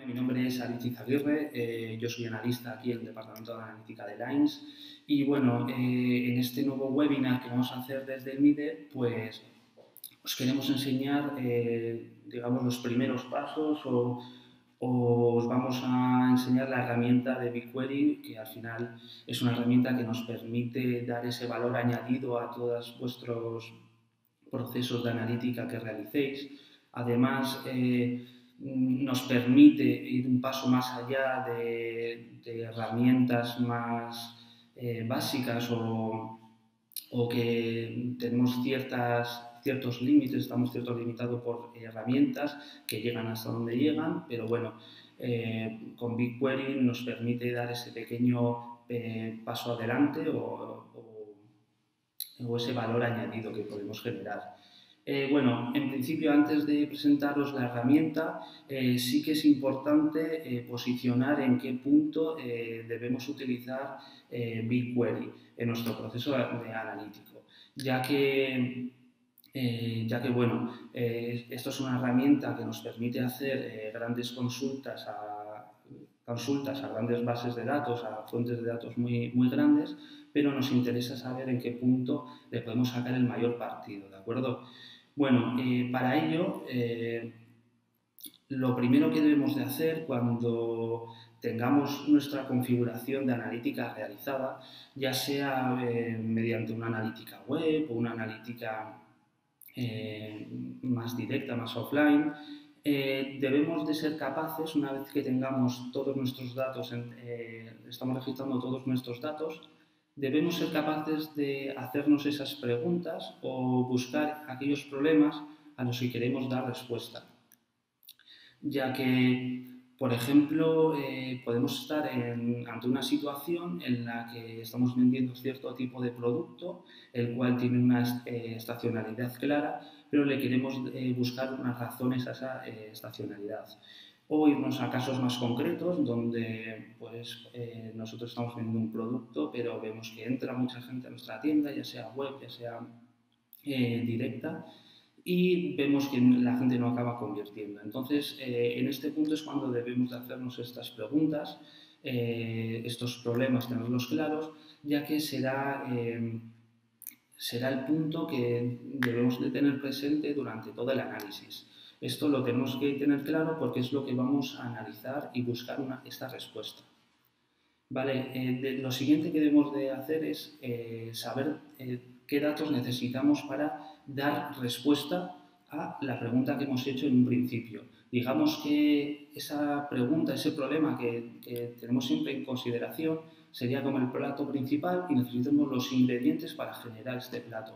Mi nombre es Arichi Zaguirre, yo soy analista aquí en el Departamento de Analítica de Lines y bueno, en este nuevo webinar que vamos a hacer desde el MIDE, pues os queremos enseñar, digamos, los primeros pasos o os vamos a enseñar la herramienta de BigQuery, que al final es una herramienta que nos permite dar ese valor añadido a todos vuestros procesos de analítica que realicéis. Además, nos permite ir un paso más allá de herramientas más básicas o que tenemos ciertos límites, estamos limitados por herramientas que llegan hasta donde llegan, pero bueno, con BigQuery nos permite dar ese pequeño paso adelante o ese valor añadido que podemos generar. Bueno, en principio, antes de presentaros la herramienta, sí que es importante posicionar en qué punto debemos utilizar BigQuery en nuestro proceso de analítico, ya que bueno, esto es una herramienta que nos permite hacer grandes consultas a grandes bases de datos, a fuentes de datos muy grandes, pero nos interesa saber en qué punto le podemos sacar el mayor partido, ¿de acuerdo? Bueno, para ello, lo primero que debemos de hacer cuando tengamos nuestra configuración de analítica realizada, ya sea mediante una analítica web o una analítica más directa, más offline, debemos de ser capaces, una vez que tengamos todos nuestros datos, estamos registrando todos nuestros datos, debemos ser capaces de hacernos esas preguntas o buscar aquellos problemas a los que queremos dar respuesta. Ya que, por ejemplo, podemos estar ante una situación en la que estamos vendiendo cierto tipo de producto, el cual tiene una estacionalidad clara, pero le queremos buscar unas razones a esa estacionalidad. O irnos a casos más concretos donde pues, nosotros estamos vendiendo un producto, pero vemos que entra mucha gente a nuestra tienda, ya sea web, ya sea directa, y vemos que la gente no acaba convirtiendo. Entonces, en este punto es cuando debemos de hacernos estas preguntas, estos problemas, tenerlos claros, ya que será el punto que debemos de tener presente durante todo el análisis. Esto lo tenemos que tener claro porque es lo que vamos a analizar y buscar esta respuesta. Vale, lo siguiente que debemos de hacer es saber qué datos necesitamos para dar respuesta a la pregunta que hemos hecho en un principio. Digamos que esa pregunta, ese problema que tenemos siempre en consideración sería como el plato principal y necesitamos los ingredientes para generar este plato.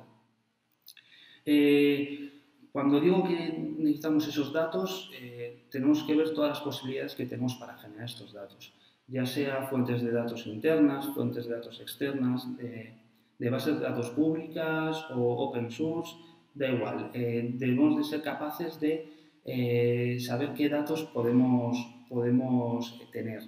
Cuando digo que necesitamos esos datos, tenemos que ver todas las posibilidades que tenemos para generar estos datos, ya sea fuentes de datos internas, fuentes de datos externas, de bases de datos públicas o open source, da igual. Debemos de ser capaces de saber qué datos podemos tener.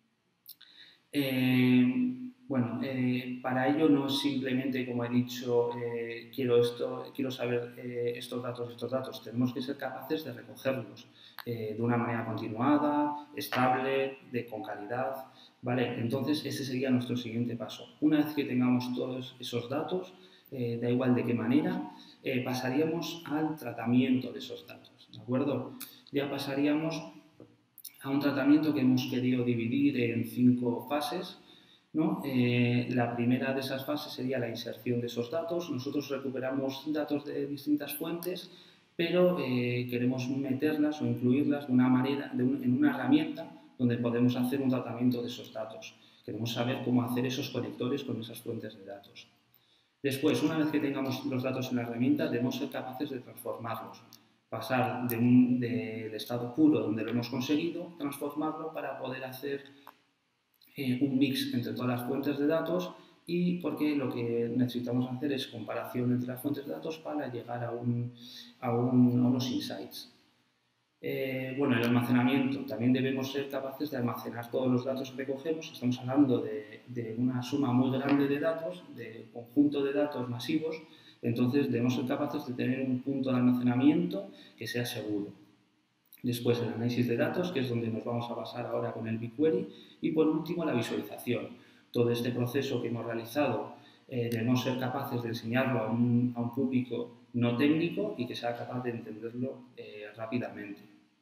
Bueno, para ello no es simplemente, como he dicho, quiero saber estos datos. Tenemos que ser capaces de recogerlos de una manera continuada, estable, con calidad, ¿vale? Entonces, ese sería nuestro siguiente paso. Una vez que tengamos todos esos datos, da igual de qué manera, pasaríamos al tratamiento de esos datos, ¿de acuerdo? Ya pasaríamos a un tratamiento que hemos querido dividir en 5 fases, ¿no? La primera de esas fases sería la inserción de esos datos. Nosotros recuperamos datos de distintas fuentes, pero queremos meterlas o incluirlas de una manera, en una herramienta donde podemos hacer un tratamiento de esos datos. Queremos saber cómo hacer esos conectores con esas fuentes de datos. Después, una vez que tengamos los datos en la herramienta, debemos ser capaces de transformarlos. Pasar del estado puro donde lo hemos conseguido, transformarlo para poder hacer un mix entre todas las fuentes de datos y porque lo que necesitamos hacer es comparación entre las fuentes de datos para llegar a unos insights. Bueno, el almacenamiento. También debemos ser capaces de almacenar todos los datos que recogemos. Estamos hablando de una suma muy grande de datos, de conjunto de datos masivos. Entonces debemos ser capaces de tener un punto de almacenamiento que sea seguro. Después el análisis de datos, que es donde nos vamos a basar ahora con el BigQuery. Y por último la visualización. Todo este proceso que hemos realizado debemos ser capaces de enseñarlo a un público no técnico y que sea capaz de entenderlo rápidamente.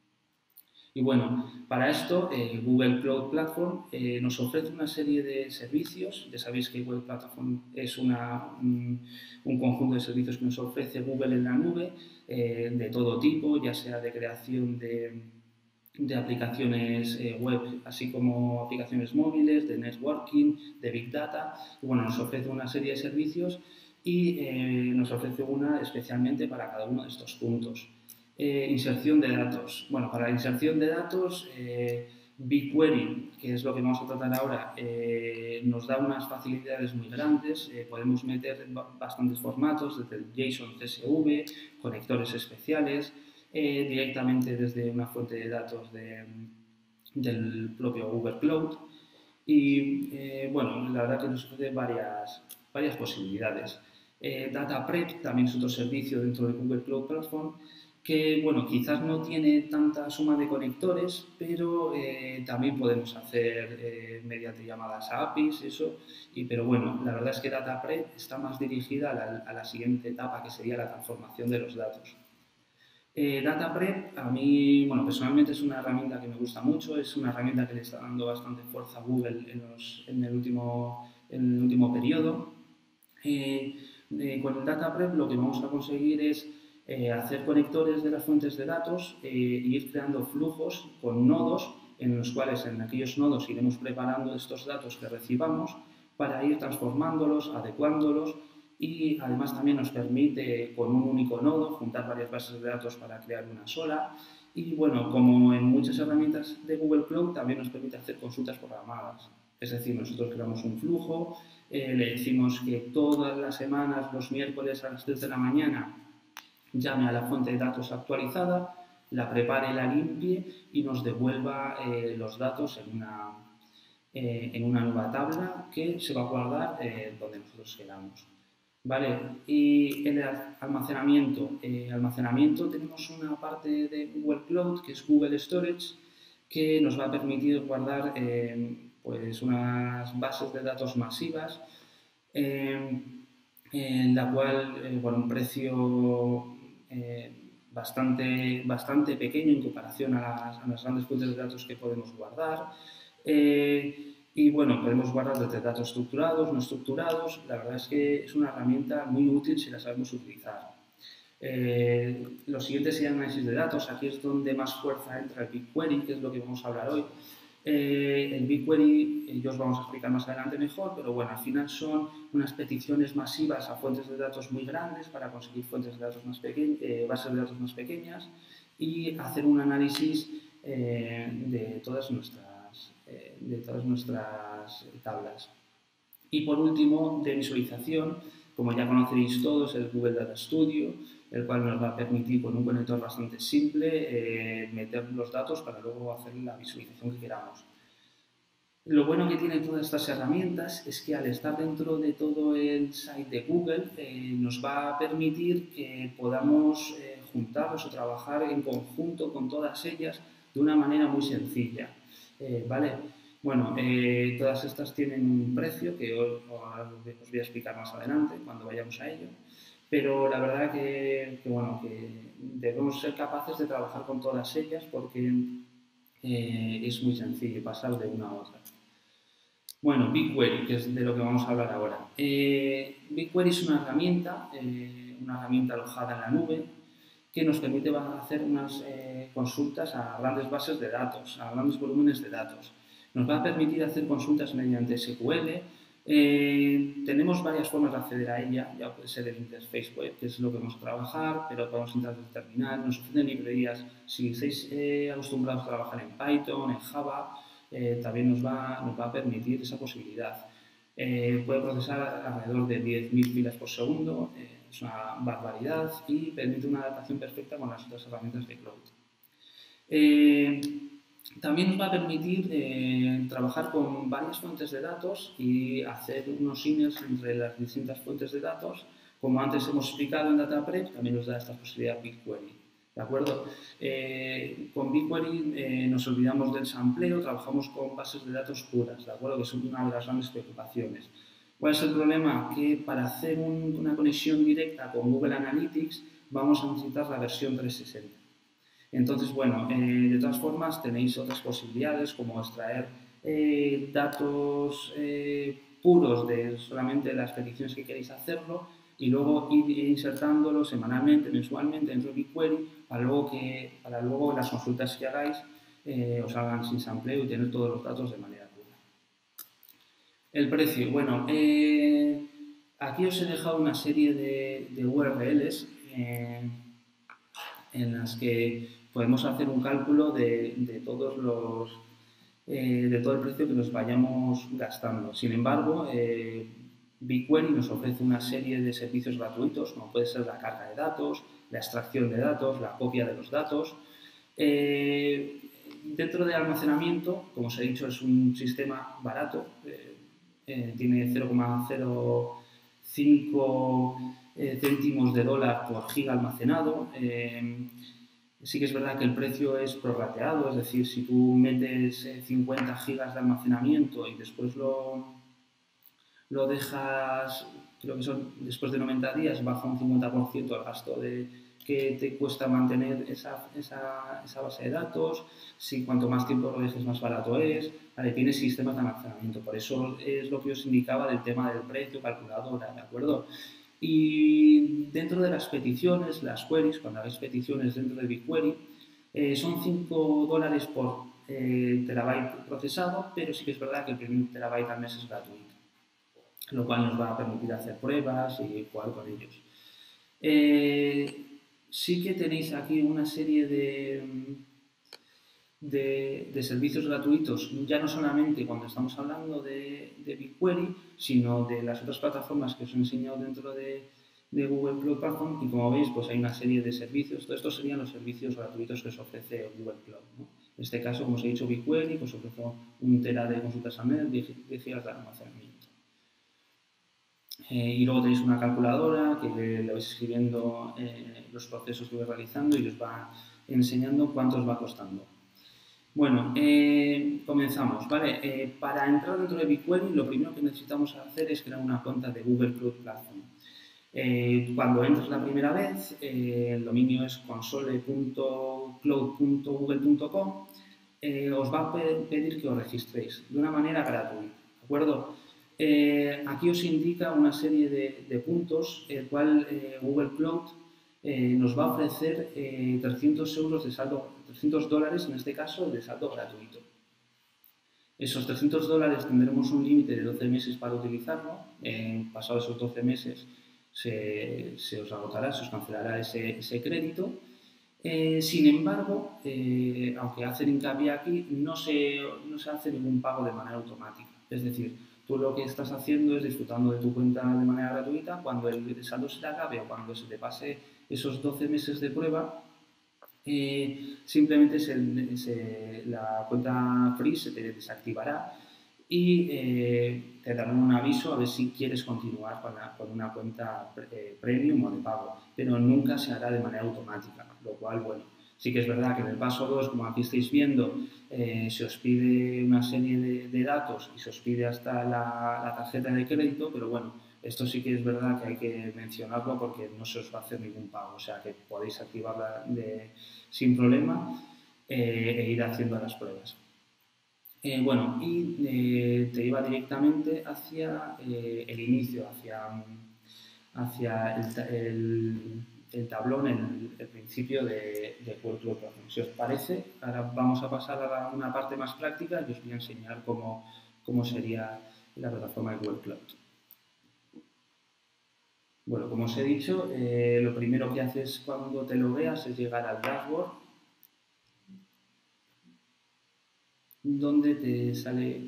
Y bueno, para esto Google Cloud Platform nos ofrece una serie de servicios. Ya sabéis que Google Platform es un conjunto de servicios que nos ofrece Google en la nube de todo tipo, ya sea de creación de aplicaciones web, así como aplicaciones móviles, de networking, de Big Data. Y bueno, nos ofrece una serie de servicios y nos ofrece una especialmente para cada uno de estos puntos. Inserción de datos. Bueno, para la inserción de datos, BigQuery, que es lo que vamos a tratar ahora, nos da unas facilidades muy grandes. Podemos meter bastantes formatos, desde el JSON, CSV, conectores especiales, directamente desde una fuente de datos del propio Google Cloud. Y bueno, la verdad que nos ofrece varias posibilidades. Data Prep también es otro servicio dentro de Google Cloud Platform que, bueno, quizás no tiene tanta suma de conectores, pero también podemos hacer mediante llamadas a APIs, eso. Pero bueno, la verdad es que Data Prep está más dirigida a la siguiente etapa, que sería la transformación de los datos. Data Prep, a mí, bueno, personalmente es una herramienta que me gusta mucho, es una herramienta que le está dando bastante fuerza a Google en el último periodo. Con el Data Prep lo que vamos a conseguir es hacer conectores de las fuentes de datos e ir creando flujos con nodos en los cuales en aquellos nodos iremos preparando estos datos que recibamos para ir transformándolos, adecuándolos y además también nos permite con un único nodo juntar varias bases de datos para crear una sola. Y bueno, como en muchas herramientas de Google Cloud, también nos permite hacer consultas programadas. Es decir, nosotros creamos un flujo, le decimos que todas las semanas, los miércoles a las 3 de la mañana, llame a la fuente de datos actualizada, la prepare, la limpie y nos devuelva los datos en una nueva tabla que se va a guardar donde nosotros queramos. Vale, y el almacenamiento. Almacenamiento tenemos una parte de Google Cloud que es Google Storage que nos va a permitir guardar pues unas bases de datos masivas en la cual, por un precio bastante pequeño en comparación a las grandes fuentes de datos que podemos guardar. Y bueno, podemos guardar desde datos estructurados, no estructurados. La verdad es que es una herramienta muy útil si la sabemos utilizar. Lo siguiente sería análisis de datos. Aquí es donde más fuerza entra el BigQuery, que es lo que vamos a hablar hoy. El BigQuery yo os vamos a explicar más adelante mejor, pero bueno, al final son unas peticiones masivas a fuentes de datos muy grandes para conseguir fuentes de datos más bases de datos más pequeñas y hacer un análisis de todas nuestras tablas. Y por último, de visualización, como ya conoceréis todos, el Google Data Studio, el cual nos va a permitir con un conector bastante simple meter los datos para luego hacer la visualización que queramos. Lo bueno que tienen todas estas herramientas es que al estar dentro de todo el site de Google nos va a permitir que podamos juntarnos o trabajar en conjunto con todas ellas de una manera muy sencilla. ¿Vale? Bueno, todas estas tienen un precio que os voy a explicar más adelante cuando vayamos a ello. Pero la verdad que debemos ser capaces de trabajar con todas ellas porque es muy sencillo pasar de una a otra. Bueno, BigQuery, que es de lo que vamos a hablar ahora. BigQuery es una herramienta alojada en la nube que nos permite hacer unas consultas a grandes bases de datos, a grandes volúmenes de datos. Nos va a permitir hacer consultas mediante SQL. Tenemos varias formas de acceder a ella, ya puede ser el interface web, que es lo que vamos a trabajar, pero podemos entrar desde el terminal, nos ofrecen librerías. Si estáis acostumbrados a trabajar en Python, en Java, también nos va a permitir esa posibilidad. Puede procesar alrededor de 10.000 filas por segundo, es una barbaridad y permite una adaptación perfecta con las otras herramientas de cloud. También nos va a permitir trabajar con varias fuentes de datos y hacer unos índices entre las distintas fuentes de datos. Como antes hemos explicado en Data Prep, también nos da esta posibilidad BigQuery. ¿De acuerdo? Con BigQuery nos olvidamos del sampleo, trabajamos con bases de datos puras, ¿de acuerdo? Que son una de las grandes preocupaciones. ¿Cuál es el problema? Que para hacer una conexión directa con Google Analytics vamos a necesitar la versión 360. Entonces, bueno, de todas formas tenéis otras posibilidades como extraer datos puros de solamente las peticiones que queréis hacerlo y luego ir insertándolo semanalmente, mensualmente dentro de BigQuery para luego las consultas que hagáis os hagan sin sampleo y tener todos los datos de manera pura. El precio, bueno, aquí os he dejado una serie de URLs en las que podemos hacer un cálculo de todo el precio que nos vayamos gastando. Sin embargo, BigQuery nos ofrece una serie de servicios gratuitos, como puede ser la carga de datos, la extracción de datos, la copia de los datos. Dentro de almacenamiento, como os he dicho, es un sistema barato, tiene 0,05 céntimos de dólar por giga almacenado. Sí que es verdad que el precio es prorrateado, es decir, si tú metes 50 gigas de almacenamiento y después lo dejas, creo que son después de 90 días, baja un 50% el gasto que te cuesta mantener esa base de datos. Si cuanto más tiempo lo dejes, más barato es. Vale, tienes sistemas de almacenamiento. Por eso es lo que os indicaba del tema del precio, calculadora, ¿de acuerdo? Y dentro de las peticiones, las queries, cuando hagáis peticiones dentro de BigQuery, son $5 por terabyte procesado, pero sí que es verdad que el primer terabyte al mes es gratuito, lo cual nos va a permitir hacer pruebas y jugar con ellos. Sí que tenéis aquí una serie de servicios gratuitos, ya no solamente cuando estamos hablando de BigQuery, sino de las otras plataformas que os he enseñado dentro de Google Cloud Platform, y como veis, pues hay una serie de servicios. Todos estos serían los servicios gratuitos que os ofrece Google Cloud, ¿no? En este caso, como os he dicho, BigQuery pues ofrece 1 tera de consultas al mes, 10 gigas de almacenamiento. Y luego tenéis una calculadora que le vais escribiendo los procesos que vais realizando y os va enseñando cuánto os va costando. Bueno, comenzamos, ¿vale? Para entrar dentro de BigQuery, lo primero que necesitamos hacer es crear una cuenta de Google Cloud Platform. Cuando entres la primera vez, el dominio es console.cloud.google.com, os va a pedir que os registréis de una manera gratuita, ¿de acuerdo? Aquí os indica una serie de puntos, el cual Google Cloud nos va a ofrecer 300 euros de saldo, $300 en este caso, de saldo gratuito. Esos $300 tendremos un límite de 12 meses para utilizarlo. Pasados esos 12 meses se os agotará, se os cancelará ese crédito. Sin embargo, aunque hacen hincapié aquí, no se hace ningún pago de manera automática. Es decir, tú lo que estás haciendo es disfrutando de tu cuenta de manera gratuita. Cuando el saldo se te acabe o cuando se te pase esos 12 meses de prueba, simplemente la cuenta free se te desactivará y te darán un aviso a ver si quieres continuar con una cuenta premium o de pago, pero nunca se hará de manera automática, lo cual, bueno, sí que es verdad que en el paso 2, como aquí estáis viendo, se os pide una serie de datos y se os pide hasta la tarjeta de crédito, pero bueno, esto sí que es verdad que hay que mencionarlo porque no se os va a hacer ningún pago, o sea que podéis activarla sin problema e ir haciendo las pruebas. Bueno, y te iba directamente hacia el inicio, hacia el tablón, el principio de Google Cloud Platform. Si os parece, ahora vamos a pasar a una parte más práctica y os voy a enseñar cómo sería la plataforma de Google Cloud. Bueno, como os he dicho, lo primero que haces cuando te logueas es llegar al dashboard, donde te sale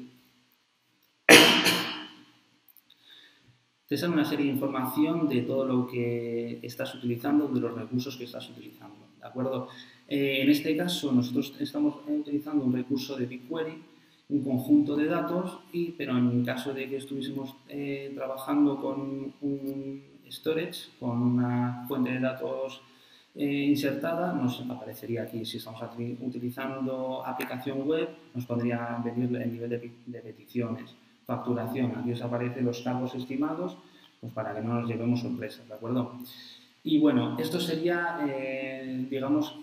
una serie de información de todo lo que estás utilizando, de los recursos que estás utilizando, ¿de acuerdo? En este caso, nosotros estamos utilizando un recurso de BigQuery, un conjunto de datos, pero en caso de que estuviésemos trabajando con un storage, con una fuente de datos insertada, nos aparecería aquí. Si estamos utilizando aplicación web, nos podría venir el nivel de peticiones, facturación. Aquí os aparecen los cargos estimados, pues para que no nos llevemos sorpresas, ¿de acuerdo? Y bueno, esto sería, digamos,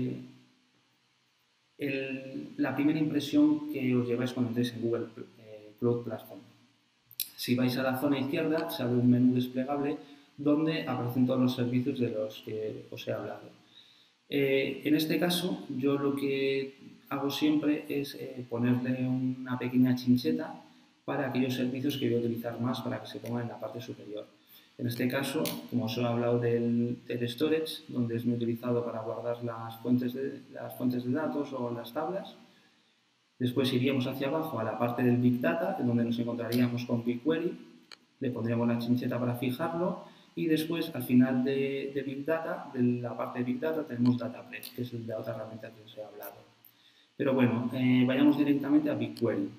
la primera impresión que os lleváis cuando entréis en Google Cloud Platform. Si vais a la zona izquierda, se abre un menú desplegable donde aparecen todos los servicios de los que os he hablado. En este caso, yo lo que hago siempre es ponerle una pequeña chincheta para aquellos servicios que voy a utilizar más para que se pongan en la parte superior. En este caso, como os he hablado del storage, donde es muy utilizado para guardar las fuentes de datos o las tablas. Después iríamos hacia abajo a la parte del Big Data, donde nos encontraríamos con BigQuery. Le pondríamos la chincheta para fijarlo. Y después, al final de Big Data, de la parte de Big Data, tenemos Databricks, que es la otra herramienta que os he hablado. Pero bueno, vayamos directamente a BigQuery.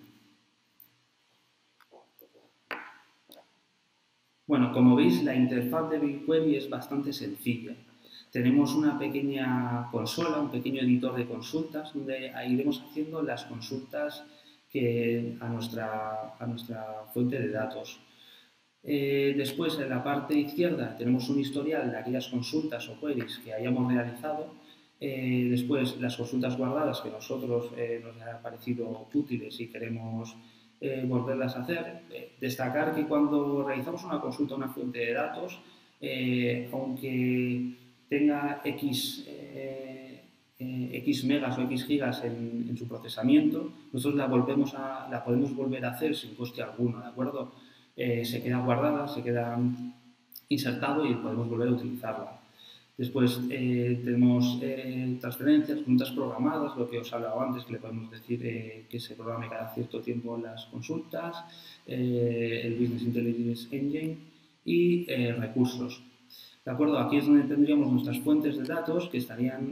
Bueno, como veis, la interfaz de BigQuery es bastante sencilla. Tenemos una pequeña consola, un pequeño editor de consultas, donde iremos haciendo las consultas a nuestra fuente de datos. Después, en la parte izquierda, tenemos un historial de aquellas consultas o queries que hayamos realizado. Después, las consultas guardadas que nosotros nos han parecido útiles y queremos volverlas a hacer. Destacar que cuando realizamos una consulta a una fuente de datos, aunque tenga X megas o X gigas en su procesamiento, nosotros la podemos volver a hacer sin coste alguno, ¿de acuerdo? Se queda guardada, se queda insertado y podemos volver a utilizarla. Después tenemos transferencias, cuentas programadas, lo que os hablaba antes, que le podemos decir que se programe cada cierto tiempo las consultas, el Business Intelligence Engine y recursos. ¿De acuerdo? Aquí es donde tendríamos nuestras fuentes de datos que estarían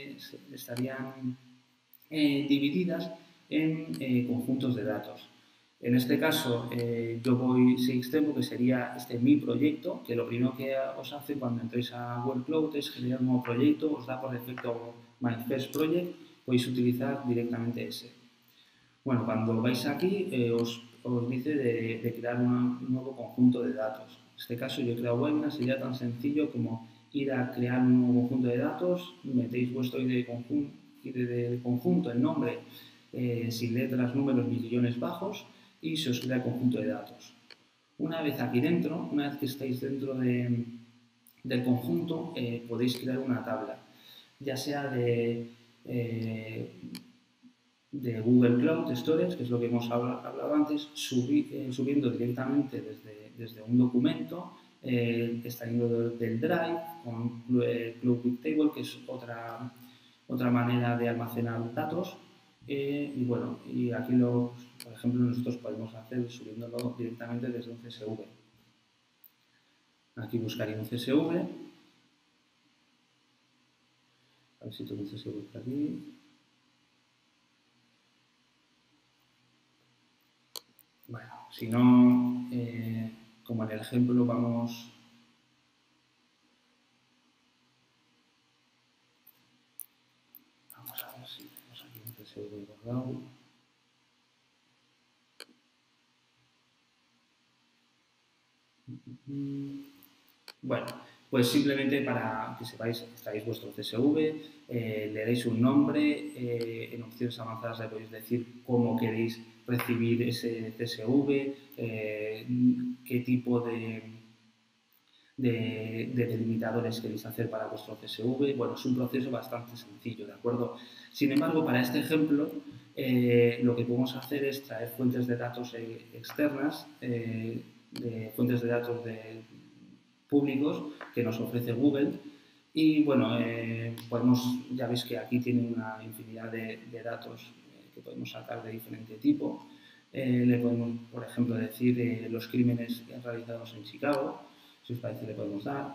divididas en conjuntos de datos. En este caso, yo voy 6 Tempo, que sería mi proyecto, que lo primero que os hace cuando entréis a Google Cloud es generar un nuevo proyecto, os da por defecto My First Project, podéis utilizar directamente ese. Bueno, cuando vais aquí, os dice de crear un nuevo conjunto de datos. En este caso, yo he creado webinar, sería tan sencillo como ir a crear un nuevo conjunto de datos, metéis vuestro ID de conjunto, el nombre, sin letras, números ni guiones bajos, y se os crea el conjunto de datos. Una vez aquí dentro, una vez que estáis dentro del conjunto, podéis crear una tabla, ya sea de Google Cloud Storage, que es lo que hemos hablado antes, subiendo directamente desde un documento, extrayendo del Drive, con Cloud Bigtable, que es otra manera de almacenar datos. Y bueno, y aquí, por ejemplo, nosotros podemos hacer subiéndolo directamente desde un CSV. Aquí buscaría un CSV. A ver si tengo un CSV por aquí. Bueno, si no, como en el ejemplo vamos... Vamos a ver si tenemos aquí un CSV guardado. Bueno, pues simplemente para que sepáis, extraéis vuestro CSV, le dais un nombre, en opciones avanzadas le podéis decir cómo queréis recibir ese CSV, qué tipo de delimitadores queréis hacer para vuestro CSV. Bueno, es un proceso bastante sencillo, ¿de acuerdo? Sin embargo, para este ejemplo, lo que podemos hacer es traer fuentes de datos externas, de fuentes de datos públicos que nos ofrece Google. Y bueno, ya veis que aquí tiene una infinidad de datos que podemos sacar de diferente tipo. Le podemos, por ejemplo, decir los crímenes realizados en Chicago, si os parece le podemos dar.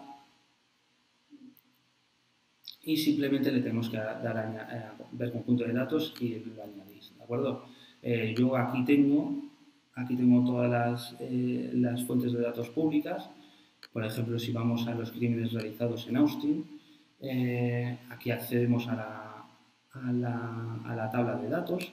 Y simplemente le tenemos que dar a ver conjunto de datos y lo añadís, ¿de acuerdo? Yo aquí tengo todas las fuentes de datos públicas. Por ejemplo, si vamos a los crímenes realizados en Austin, Aquí accedemos a la tabla de datos.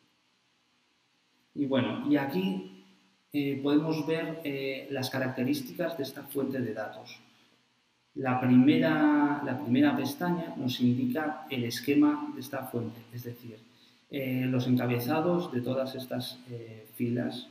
Y bueno, y aquí podemos ver las características de esta fuente de datos. La primera pestaña nos indica el esquema de esta fuente, es decir, los encabezados de todas estas filas.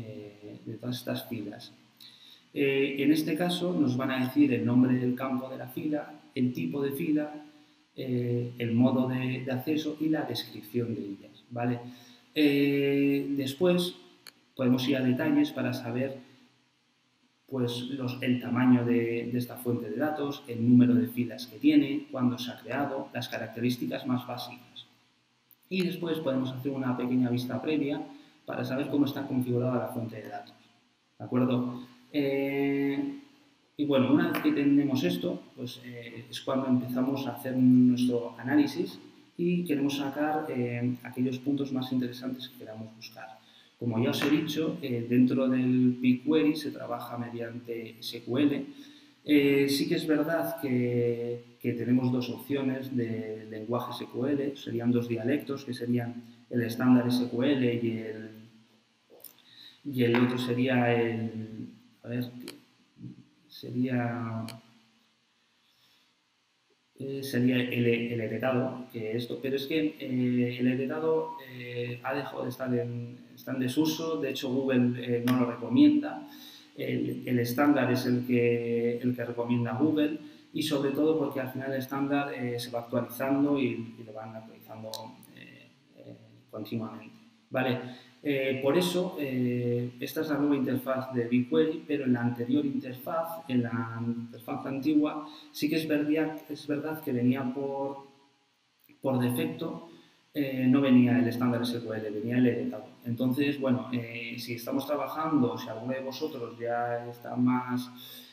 En este caso nos van a decir el nombre del campo de la fila, el tipo de fila, el modo de acceso y la descripción de ellas, ¿vale? Después podemos ir a detalles para saber pues, el tamaño de esta fuente de datos, el número de filas que tiene, cuándo se ha creado, las características más básicas. Y después podemos hacer una pequeña vista previa para saber cómo está configurada la fuente de datos. ¿De acuerdo? Y bueno, una vez que tenemos esto, pues es cuando empezamos a hacer nuestro análisis y queremos sacar aquellos puntos más interesantes que queramos buscar. Como ya os he dicho, dentro del BigQuery se trabaja mediante SQL. Sí que es verdad que tenemos dos opciones de lenguaje SQL, serían dos dialectos, que serían el estándar SQL y el otro sería el... A ver, sería el heredado, que esto, pero es que el heredado ha dejado de estar está en desuso, de hecho Google no lo recomienda, el estándar es el que recomienda Google y sobre todo porque al final el estándar se va actualizando y lo van actualizando continuamente. ¿Vale? Por eso, esta es la nueva interfaz de BigQuery, pero en la anterior interfaz, en la interfaz antigua, sí que es verdad que venía por defecto, no venía el estándar SQL, venía el heredado. Entonces, bueno, si estamos trabajando, si alguno de vosotros ya está más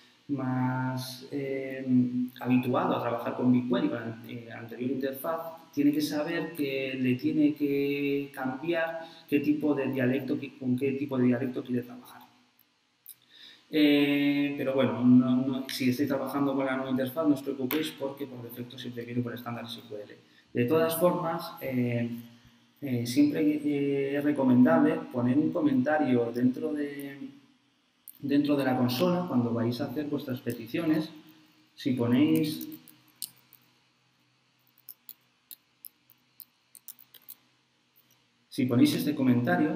habituado a trabajar con BigQuery, con la anterior interfaz, tiene que saber que le tiene que cambiar qué tipo de dialecto, con qué tipo de dialecto quiere trabajar. Pero bueno, si estáis trabajando con la nueva interfaz, no os preocupéis porque por defecto siempre viene por estándar SQL. De todas formas, siempre es recomendable poner un comentario dentro de la consola cuando vais a hacer vuestras peticiones. Si ponéis este comentario,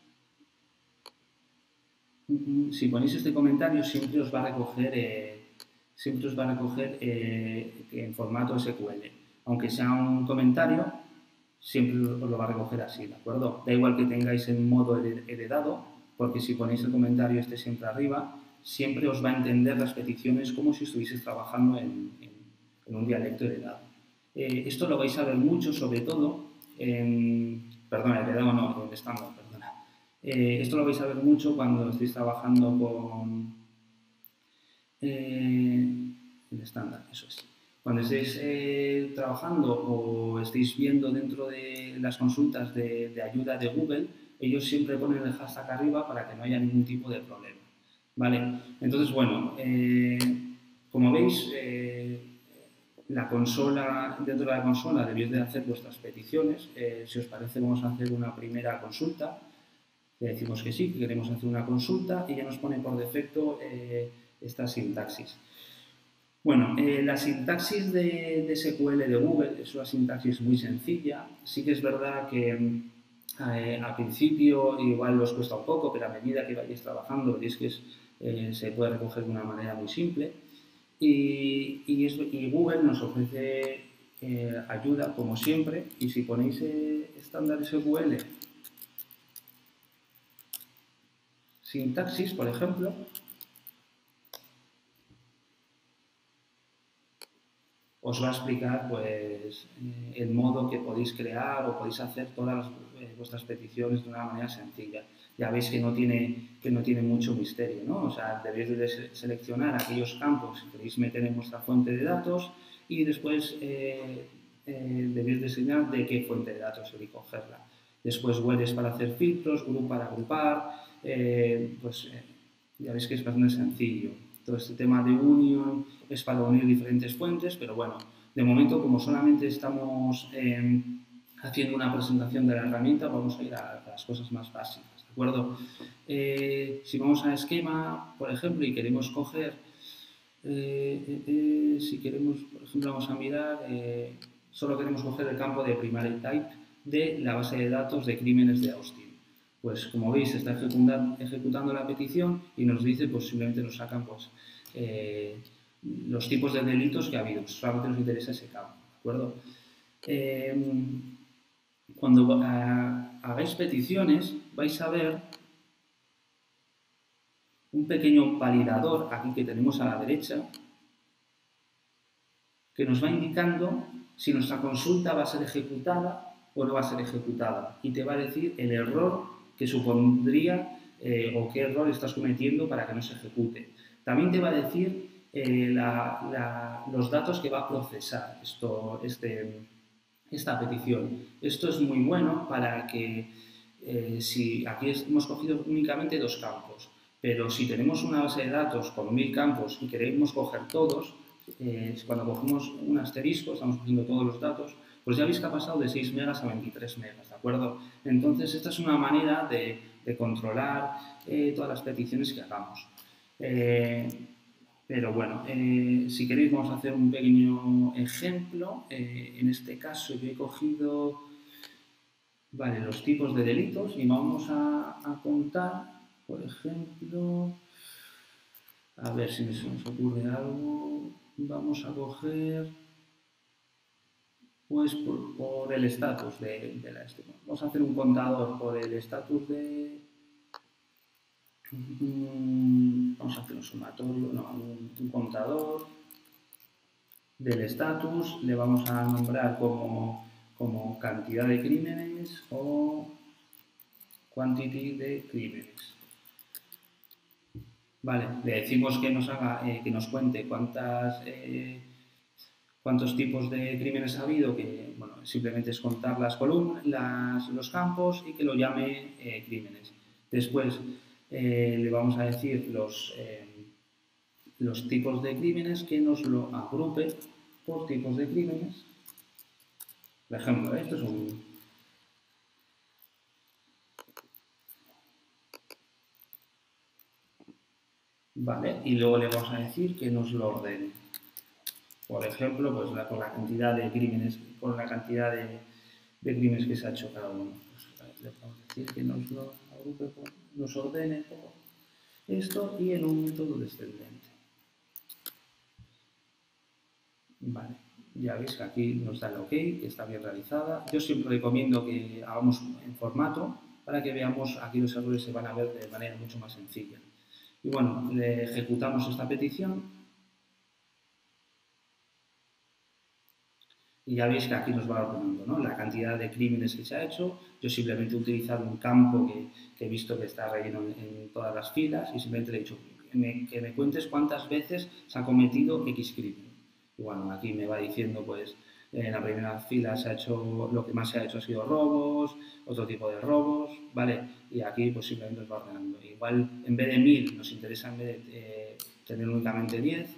siempre os va a recoger, en formato SQL. Aunque sea un comentario, siempre os lo va a recoger así, ¿de acuerdo? Da igual que tengáis el modo heredado, porque si ponéis el comentario siempre arriba, siempre os va a entender las peticiones como si estuvieseis trabajando en un dialecto heredado. Esto lo vais a ver mucho, sobre todo en estándar, perdona. Esto lo vais a ver mucho cuando estéis trabajando con el estándar, eso es. Cuando estéis trabajando o estéis viendo dentro de las consultas de ayuda de Google, ellos siempre ponen el hashtag arriba para que no haya ningún tipo de problema. ¿Vale? Entonces, bueno, como veis, dentro de la consola debéis de hacer vuestras peticiones. Si os parece, vamos a hacer una primera consulta. Le decimos que sí, que queremos hacer una consulta y ya nos pone por defecto esta sintaxis. Bueno, la sintaxis de SQL de Google es una sintaxis muy sencilla. Sí que es verdad que al principio igual os cuesta un poco, pero a medida que vayáis trabajando veréis que se puede recoger de una manera muy simple. Y Google nos ofrece ayuda, como siempre, y si ponéis estándar SQL sintaxis, por ejemplo, os va a explicar pues, el modo que podéis crear o podéis hacer todas vuestras peticiones de una manera sencilla. Ya veis que no tiene mucho misterio, ¿no? O sea, debéis de seleccionar aquellos campos que queréis meter en vuestra fuente de datos y después debéis diseñar de qué fuente de datos queréis cogerla. Después wheres para hacer filtros, group para agrupar, ya veis que es bastante sencillo. Todo este tema de union es para unir diferentes fuentes, pero bueno, De momento, como solamente estamos haciendo una presentación de la herramienta, vamos a ir a las cosas más básicas, ¿de acuerdo? Si vamos a esquema, por ejemplo, y queremos coger, si queremos, por ejemplo, vamos a mirar, solo queremos coger el campo de primary type de la base de datos de crímenes de Austin. Pues como veis, está ejecutando la petición y nos dice, pues simplemente nos sacan pues, los tipos de delitos que ha habido. Solamente nos interesa ese campo, ¿de acuerdo? Cuando hagáis peticiones, vais a ver un pequeño validador aquí que tenemos a la derecha que nos va indicando si nuestra consulta va a ser ejecutada o no va a ser ejecutada y te va a decir el error que supondría o qué error estás cometiendo para que no se ejecute. También te va a decir los datos que va a procesar esta petición. Esto es muy bueno para que si aquí hemos cogido únicamente 2 campos, pero si tenemos una base de datos con 1000 campos y queremos coger todos, cuando cogemos un asterisco, estamos cogiendo todos los datos, pues ya veis que ha pasado de 6 megas a 23 megas, ¿de acuerdo? Entonces, esta es una manera de controlar todas las peticiones que hagamos. Pero bueno, si queréis vamos a hacer un pequeño ejemplo. En este caso yo he cogido los tipos de delitos y vamos a contar, por ejemplo, a ver si se nos ocurre algo. Vamos a coger, pues, por el estatus de la estima. Vamos a hacer un contador por el estatus de... Vamos a hacer un sumatorio, no, un contador del estatus. Le vamos a nombrar como cantidad de crímenes o quantity de crímenes. Vale, le decimos que nos haga, que nos cuente cuántos tipos de crímenes ha habido, que bueno, simplemente es contar las columnas, los campos y que lo llame crímenes. Después le vamos a decir los tipos de crímenes, que nos lo agrupe por tipos de crímenes. Por ejemplo, esto es un... Vale, y luego le vamos a decir que nos lo ordene. Por ejemplo, pues por la cantidad de crímenes, por la cantidad de crímenes que se ha hecho cada uno. Pues, le podemos decir que nos lo agrupe, nos ordene por esto y en un método descendente. Vale, ya veis que aquí nos da el OK, que está bien realizada. Yo siempre recomiendo que hagamos en formato para que veamos aquí los errores se van a ver de manera mucho más sencilla. Y bueno, le ejecutamos esta petición y ya veis que aquí nos va ordenando, ¿no?, la cantidad de crímenes que se ha hecho. Yo simplemente he utilizado un campo que he visto que está relleno en todas las filas y simplemente le he dicho que me cuentes cuántas veces se ha cometido X crimen. Y bueno, aquí me va diciendo, pues, en la primera fila se ha hecho, lo que más se ha hecho ha sido robos, otro tipo de robos, ¿vale? Y aquí pues simplemente nos va ordenando. Igual en vez de 1000 nos interesa en vez de tener únicamente 10,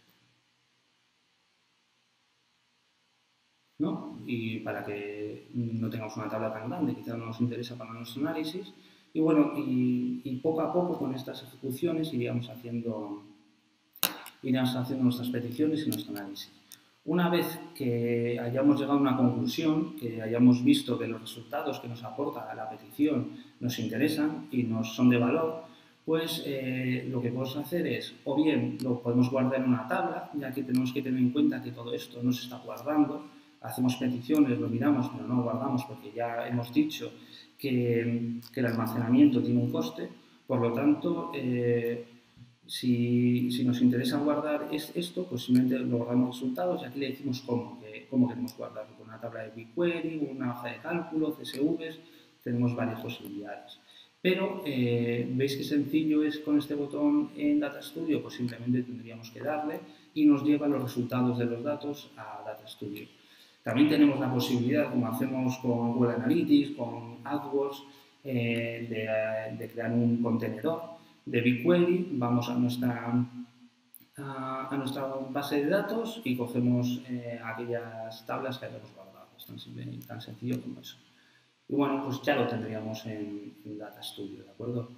¿no? Y para que no tengamos una tabla tan grande, quizás no nos interesa para nuestro análisis. Y bueno, y poco a poco con estas ejecuciones iríamos haciendo nuestras peticiones y nuestro análisis. Una vez que hayamos llegado a una conclusión, que hayamos visto que los resultados que nos aporta la petición nos interesan y nos son de valor, pues lo que podemos hacer es, o bien lo podemos guardar en una tabla, ya que tenemos que tener en cuenta que todo esto no se está guardando. Hacemos peticiones, lo miramos, pero no guardamos porque ya hemos dicho que el almacenamiento tiene un coste. Por lo tanto, si nos interesa guardar esto, pues simplemente lo guardamos resultados y aquí le decimos cómo queremos guardarlo. Con una tabla de BigQuery, una hoja de cálculo, CSVs, tenemos varias posibilidades. Pero veis qué sencillo es con este botón en Data Studio, pues simplemente tendríamos que darle y nos lleva los resultados de los datos a Data Studio. También tenemos la posibilidad, como hacemos con Google Analytics, con AdWords, de crear un contenedor de BigQuery. Vamos a nuestra a nuestra base de datos y cogemos aquellas tablas que hayamos guardado. Es tan simple y tan sencillo como eso. Y bueno, pues ya lo tendríamos en Data Studio, ¿de acuerdo?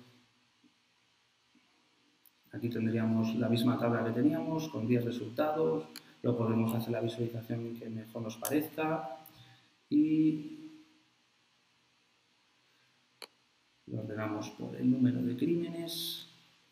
Aquí tendríamos la misma tabla que teníamos con 10 resultados, lo podemos hacer la visualización que mejor nos parezca y lo ordenamos por el número de crímenes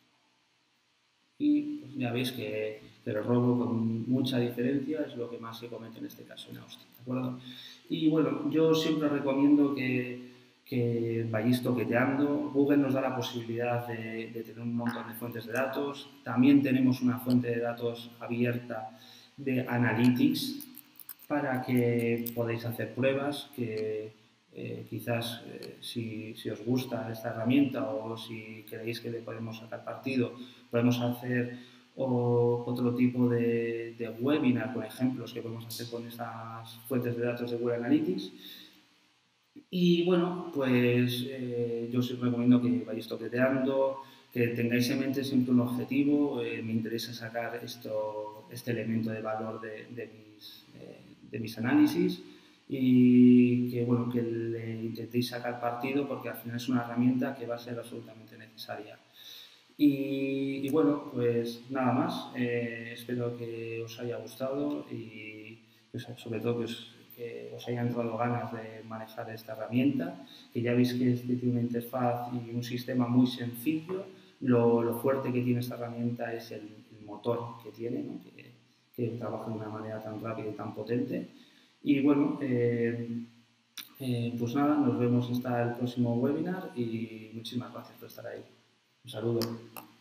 y pues ya veis que el robo con mucha diferencia es lo que más se comete en este caso en Austria, ¿de acuerdo? Y bueno, yo siempre recomiendo que vayáis toqueteando. Google nos da la posibilidad de tener un montón de fuentes de datos. También tenemos una fuente de datos abierta de Analytics para que podáis hacer pruebas que quizás si os gusta esta herramienta o si creéis que le podemos sacar partido, podemos hacer otro tipo de webinar con ejemplos que podemos hacer con esas fuentes de datos de Google Analytics. Y bueno, pues yo os recomiendo que vayáis toqueteando, que tengáis en mente siempre un objetivo. Me interesa sacar este elemento de valor de mis análisis y que, bueno, que le intentéis sacar partido porque al final es una herramienta que va a ser absolutamente necesaria. Y bueno, pues nada más. Espero que os haya gustado y sobre todo que os haya entrado ganas de manejar esta herramienta, que ya veis que tiene una interfaz y un sistema muy sencillo. Lo fuerte que tiene esta herramienta es el motor que tiene, ¿no? que trabaja de una manera tan rápida y tan potente. Y bueno, pues nada, nos vemos hasta el próximo webinar y muchísimas gracias por estar ahí. Un saludo.